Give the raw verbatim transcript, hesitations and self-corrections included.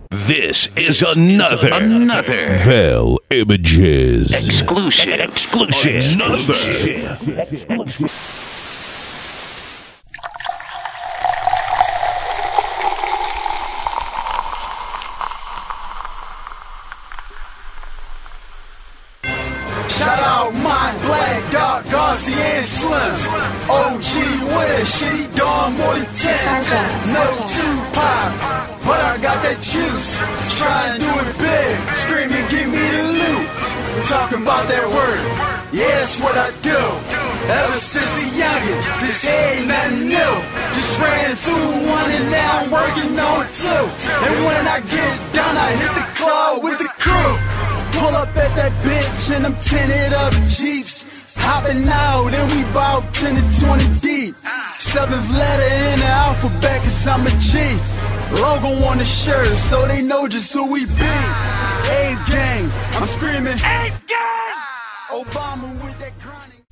This is another, another VELIMAGES exclusive. Exclusive. Another. Shout out Mike, Black, Dog, Garcia, and Slim. O G Wiz, shit, he done more than ten. No Tupac, but I got that juice. Try and do it big, scream and give me the loot. Talking about that word, yeah, that's what I do. Ever since a youngin', this ain't nothing new. Just ran through one and now I'm working on two. And when I get done, I hit the club with the crew. Pull up at that bitch and I'm tinted up Jeeps. Hopping out and we bout ten to twenty deep. Seventh letter in the alphabet cause I'm a G. Logo on the shirt so they know just who we be. ApeGang, I'm screaming ApeGang! Obama with that grinding.